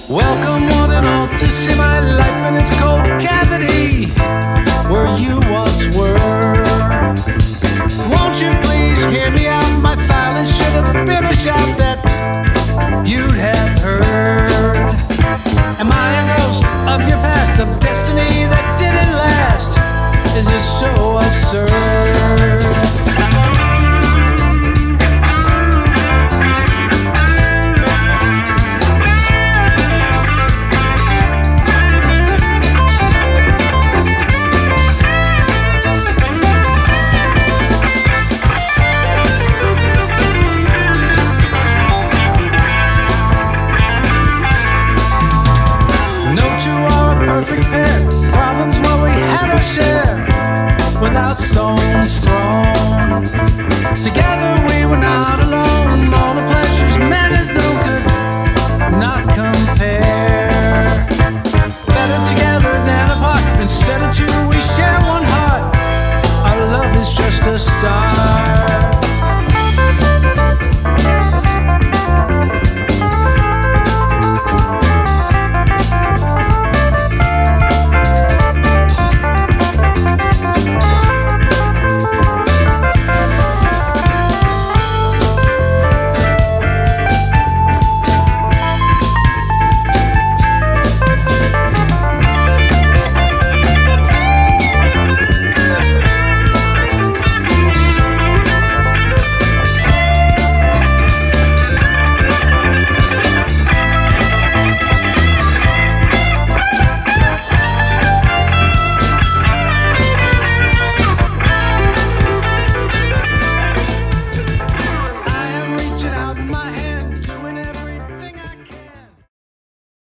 Welcome one and all to see my life in its cold cavity, where you once were. Won't you please hear me out? My silence should have been a shout that you'd have heard. Am I a ghost of your past, of destiny that didn't last? Is this so absurd? Perfect pair, problems while we had our share, without stone